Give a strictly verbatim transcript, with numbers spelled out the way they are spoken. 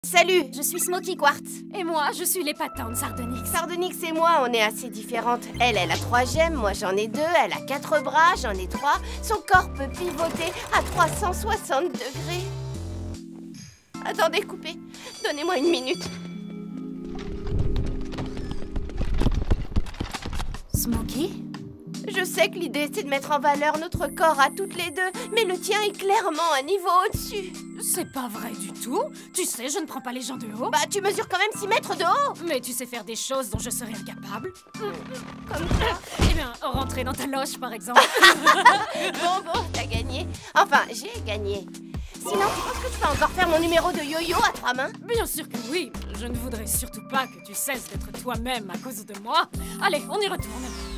Salut, je suis Smoky Quartz. Et moi, je suis l'épatante Sardonyx. Sardonyx et moi, on est assez différentes. Elle, elle a trois gemmes, moi j'en ai deux. Elle a quatre bras, j'en ai trois. Son corps peut pivoter à trois cent soixante degrés. Attendez, coupez. Donnez-moi une minute. Smoky? Je sais que l'idée, c'est de mettre en valeur notre corps à toutes les deux, mais le tien est clairement un niveau au-dessus. C'est pas vrai du tout. Tu sais, je ne prends pas les gens de haut. Bah, tu mesures quand même six mètres de haut. Mais tu sais faire des choses dont je serais incapable. Comme ça. Eh bien, rentrer dans ta loge, par exemple. Bon, bon, t'as gagné. Enfin, j'ai gagné. Sinon, tu penses que tu vas encore faire mon numéro de yo-yo à trois mains? Bien sûr que oui. Je ne voudrais surtout pas que tu cesses d'être toi-même à cause de moi. Allez, on y retourne.